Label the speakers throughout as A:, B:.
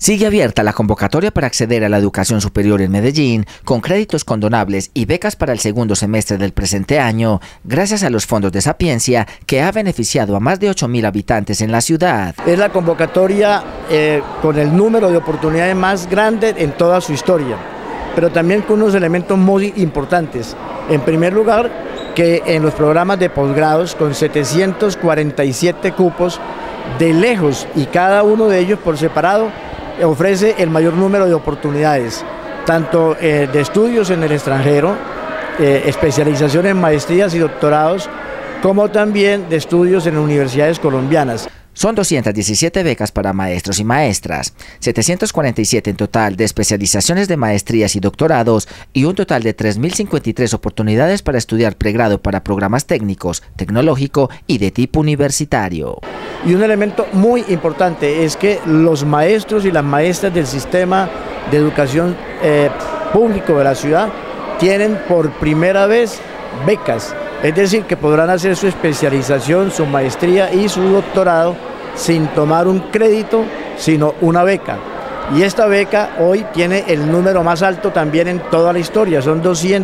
A: Sigue abierta la convocatoria para acceder a la educación superior en Medellín con créditos condonables y becas para el segundo semestre del presente año, gracias a los fondos de Sapiencia que ha beneficiado a más de 8.000 habitantes en la ciudad.
B: Es la convocatoria con el número de oportunidades más grande en toda su historia, pero también con unos elementos muy importantes. En primer lugar, que en los programas de posgrados con 747 cupos, de lejos y cada uno de ellos por separado, ofrece el mayor número de oportunidades, tanto de estudios en el extranjero, especialización en maestrías y doctorados, como también de estudios en universidades colombianas.
A: Son 217 becas para maestros y maestras, 747 en total de especializaciones de maestrías y doctorados y un total de 3.053 oportunidades para estudiar pregrado para programas técnicos, tecnológico y de tipo universitario.
B: Y un elemento muy importante es que los maestros y las maestras del sistema de educación público de la ciudad tienen por primera vez becas, es decir, que podrán hacer su especialización, su maestría y su doctorado sin tomar un crédito, sino una beca. Y esta beca hoy tiene el número más alto también en toda la historia, son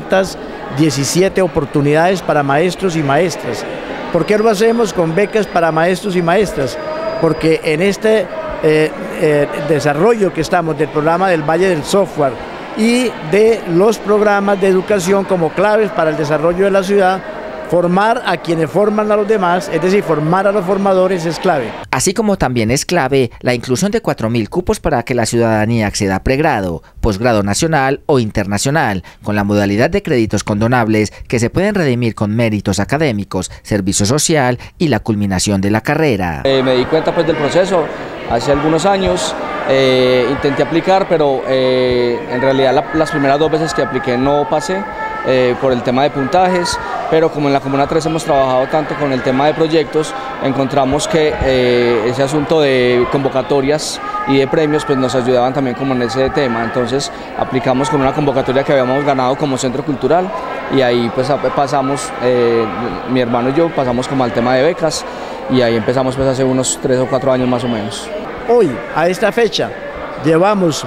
B: 217 oportunidades para maestros y maestras. ¿Por qué lo hacemos con becas para maestros y maestras? Porque en este desarrollo que estamos del programa del Valle del Software y de los programas de educación como claves para el desarrollo de la ciudad, formar a quienes forman a los demás, es decir, formar a los formadores es clave.
A: Así como también es clave la inclusión de 4.000 cupos para que la ciudadanía acceda a pregrado, posgrado nacional o internacional, con la modalidad de créditos condonables que se pueden redimir con méritos académicos, servicio social y la culminación de la carrera.
C: Me di cuenta pues del proceso hace algunos años. Intenté aplicar, pero en realidad las primeras 2 veces que apliqué no pasé por el tema de puntajes, pero como en la Comuna 3 hemos trabajado tanto con el tema de proyectos, encontramos que ese asunto de convocatorias y de premios pues nos ayudaban también como en ese tema. Entonces aplicamos con una convocatoria que habíamos ganado como centro cultural y ahí pues pasamos, mi hermano y yo pasamos como al tema de becas y ahí empezamos pues hace unos 3 o 4 años más o menos.
B: Hoy, a esta fecha, llevamos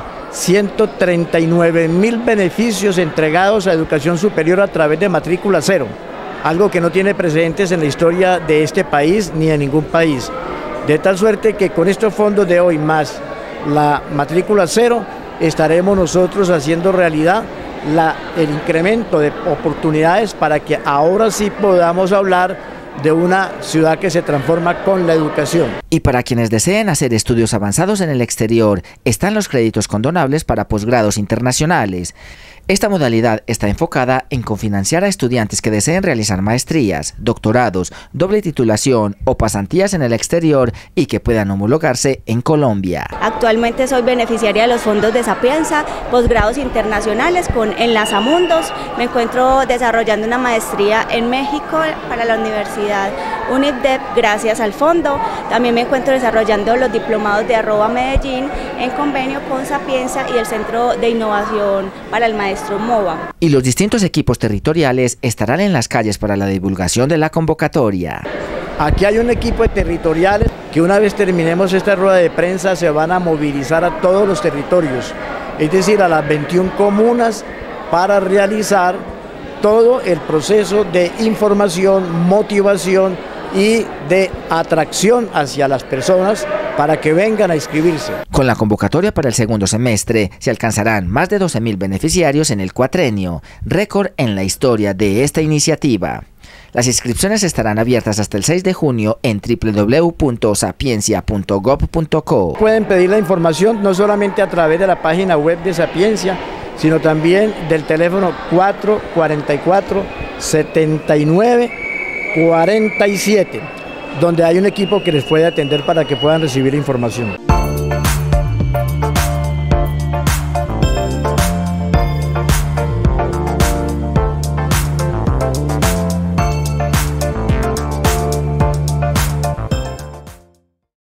B: 139.000 beneficios entregados a educación superior a través de matrícula cero, algo que no tiene precedentes en la historia de este país ni en ningún país. De tal suerte que con estos fondos de hoy más la matrícula cero, estaremos nosotros haciendo realidad el incremento de oportunidades para que ahora sí podamos hablar de una ciudad que se transforma con la educación.
A: Y para quienes deseen hacer estudios avanzados en el exterior, están los créditos condonables para posgrados internacionales. Esta modalidad está enfocada en cofinanciar a estudiantes que deseen realizar maestrías, doctorados, doble titulación o pasantías en el exterior y que puedan homologarse en Colombia.
D: Actualmente soy beneficiaria de los fondos de Sapiencia, posgrados internacionales con Enlazamundos. Me encuentro desarrollando una maestría en México para la Universidad UNIDEP gracias al fondo. También me encuentro desarrollando los diplomados de @Medellín en convenio con Sapiencia y el Centro de Innovación para el Maestro MOVA.
A: Y los distintos equipos territoriales estarán en las calles para la divulgación de la convocatoria.
B: Aquí hay un equipo de territoriales que una vez terminemos esta rueda de prensa se van a movilizar a todos los territorios, es decir, a las 21 comunas para realizar todo el proceso de información, motivación y de atracción hacia las personas para que vengan a inscribirse.
A: Con la convocatoria para el segundo semestre se alcanzarán más de 12.000 beneficiarios en el cuatrenio, récord en la historia de esta iniciativa. Las inscripciones estarán abiertas hasta el 6 de junio en www.sapiencia.gov.co.
B: Pueden pedir la información no solamente a través de la página web de Sapiencia, sino también del teléfono 444-7947, donde hay un equipo que les puede atender para que puedan recibir información.